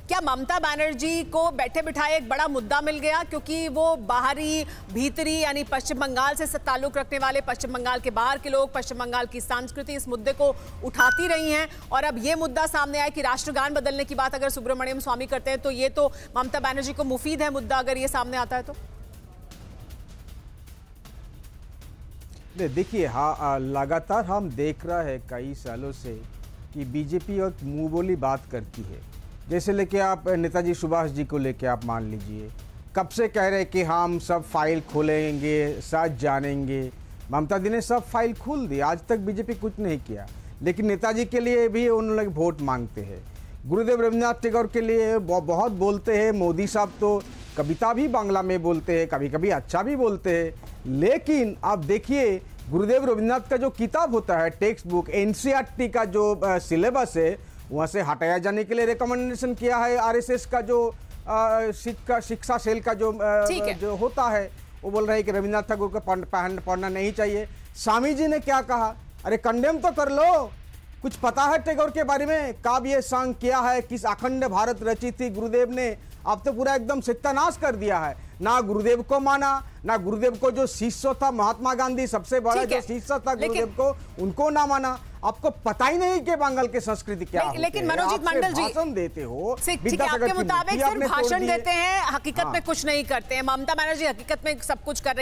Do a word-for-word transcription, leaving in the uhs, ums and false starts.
क्या ममता बनर्जी को बैठे बिठाए एक बड़ा मुद्दा मिल गया, क्योंकि वो बाहरी भीतरी यानी पश्चिम बंगाल से ताल्लुक रखने वाले, पश्चिम बंगाल के बाहर के लोग, पश्चिम बंगाल की संस्कृति, इस मुद्दे को उठाती रही हैं और अब ये मुद्दा सामने आया कि राष्ट्रगान बदलने की बात अगर सुब्रमण्यम स्वामी करते हैं तो ये तो ममता बनर्जी को मुफीद है मुद्दा अगर ये सामने आता है तो। देखिए, हाँ, लगातार हम देख रहा है कई सालों से कि बीजेपी और मुंह बोली बात करती है। जैसे लेके आप नेताजी सुभाष जी को लेके आप मान लीजिए, कब से कह रहे कि हम सब फाइल खोलेंगे, सच जानेंगे। ममता दी ने सब फाइल खोल दी, आज तक बीजेपी कुछ नहीं किया। लेकिन नेताजी के लिए भी उन लोग वोट मांगते हैं, गुरुदेव रविन्द्रनाथ टैगोर के लिए बहुत बोलते हैं। मोदी साहब तो कविता भी बांग्ला में बोलते हैं, कभी कभी अच्छा भी बोलते हैं। लेकिन आप देखिए, गुरुदेव रविन्द्रनाथ का जो किताब होता है, टेक्स्ट बुक, एनसीईआरटी का जो सिलेबस है, वहाँ से हटाया जाने के लिए रिकमेंडेशन किया है। आरएसएस का जो शिक्षा शिक्षा सेल का जो जो होता है, वो बोल रहे हैं कि रविन्द्रनाथ टैगोर को पढ़ना नहीं चाहिए। स्वामी जी ने क्या कहा, अरे कंडेम तो कर लो, कुछ पता है टैगोर के बारे में, काव्य सांग किया है, किस अखंड भारत रची थी गुरुदेव ने। अब तो पूरा एकदम सत्यानाश कर दिया है। ना गुरुदेव को माना, ना गुरुदेव को जो शिष्य था, महात्मा गांधी सबसे बड़ा जो शिष्य था गुरुदेव को, उनको ना माना। आपको पता ही नहीं कि बंगाल की संस्कृति क्या है। लेकिन मनोजीत मंडल जी, भाषण देते हो, ठीक है, आपके मुताबिक सिर्फ भाषण देते हैं, हकीकत में कुछ नहीं करते हैं। ममता बनर्जी हकीकत में सब कुछ कर रही है।